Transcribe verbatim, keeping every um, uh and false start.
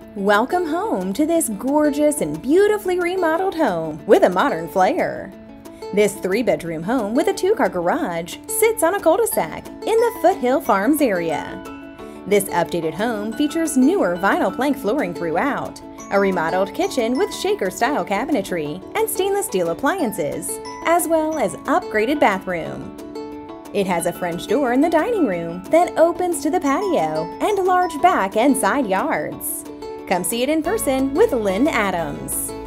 Welcome home to this gorgeous and beautifully remodeled home with a modern flair. This three-bedroom home with a two-car garage sits on a cul-de-sac in the Foothill Farms area. This updated home features newer vinyl plank flooring throughout, a remodeled kitchen with shaker-style cabinetry and stainless steel appliances, as well as upgraded bathroom. It has a French door in the dining room that opens to the patio and large back and side yards. Come see it in person with Lynn Adams.